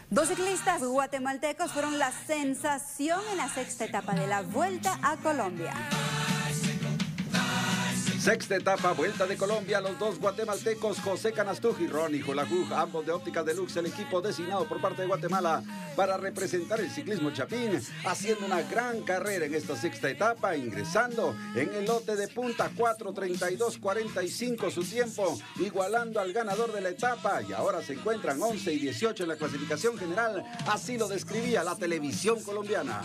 Dos ciclistas guatemaltecos fueron la sensación en la sexta etapa de la Vuelta a Colombia. Sexta etapa, Vuelta de Colombia, los dos guatemaltecos José Canastuj y Ronnie Julajuj, ambos de Ópticas Deluxe, el equipo designado por parte de Guatemala para representar el ciclismo chapín, haciendo una gran carrera en esta sexta etapa, ingresando en el lote de punta 4:32:45 su tiempo, igualando al ganador de la etapa, y ahora se encuentran 11 y 18 en la clasificación general, así lo describía la televisión colombiana.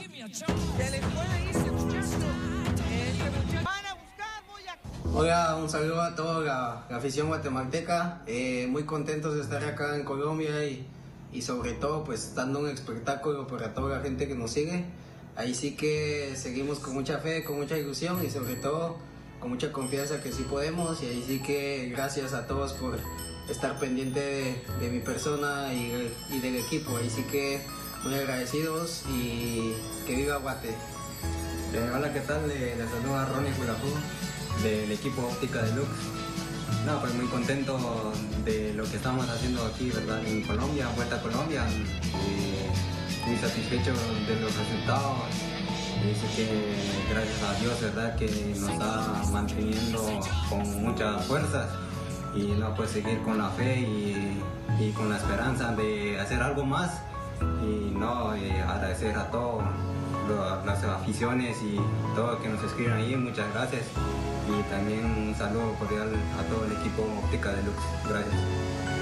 Hola, un saludo a toda la afición guatemalteca, muy contentos de estar acá en Colombia y sobre todo pues dando un espectáculo para toda la gente que nos sigue. Ahí sí que seguimos con mucha fe, con mucha ilusión y sobre todo con mucha confianza que sí podemos, y ahí sí que gracias a todos por estar pendiente de mi persona y del equipo. Ahí sí que muy agradecidos y que viva Guate. Hola, ¿qué tal? Les saludo a Ronnie Julajuj del equipo Óptica Deluxe. No, pues muy contento de lo que estamos haciendo aquí, ¿verdad? En Colombia, Vuelta a Colombia. Muy satisfecho de los resultados. Dice que gracias a Dios, ¿verdad? Que nos está manteniendo con muchas fuerzas y no, pues seguir con la fe y con la esperanza de hacer algo más y no agradecer a todos las aficiones y todos que nos escriben ahí, muchas gracias, y también un saludo cordial a todo el equipo Óptica Deluxe. Gracias.